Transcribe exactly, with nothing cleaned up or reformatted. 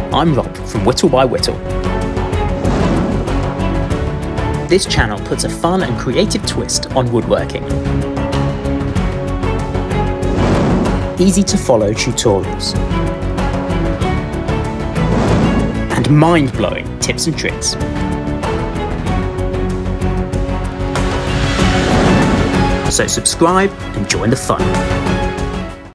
I'm Rob from Whittle by Whittle. This channel puts a fun and creative twist on woodworking. Easy to follow tutorials. And mind-blowing tips and tricks. So subscribe and join the fun.